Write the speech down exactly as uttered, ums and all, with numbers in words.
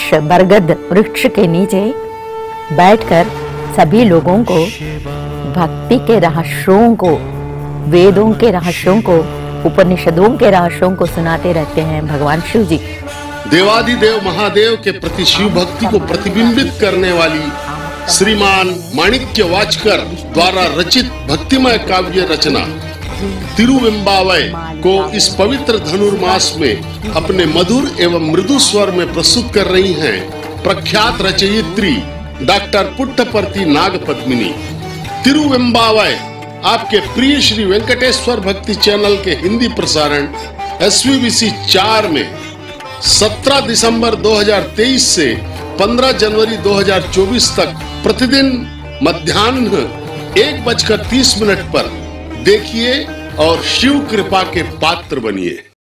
वृक्ष बरगद वृक्ष के नीचे बैठकर सभी लोगों को भक्ति के रहस्यों को, वेदों के रहस्यों को, उपनिषदों के रहस्यों को सुनाते रहते हैं भगवान शिव जी। देवादिदेव महादेव के प्रति शिव भक्ति को प्रतिबिंबित करने वाली श्रीमान माणिक्य वाचकर द्वारा रचित भक्तिमय काव्य रचना तिरुवेंबावय को इस पवित्र धनुर्मास में अपने मधुर एवं मृदु स्वर में प्रस्तुत कर रही हैं प्रख्यात रचयित्री डॉक्टर पुट्टपर्ती नागपद्मिनी। तिरुवेंबावय आपके प्रिय श्री वेंकटेश्वर भक्ति चैनल के हिंदी प्रसारण एस वी बी सी चार में सत्रह दिसंबर दो हज़ार तेईस से पंद्रह जनवरी दो हज़ार चौबीस तक प्रतिदिन मध्याह्न एक बजकर तीस मिनट पर देखिए और शिव कृपा के पात्र बनिए।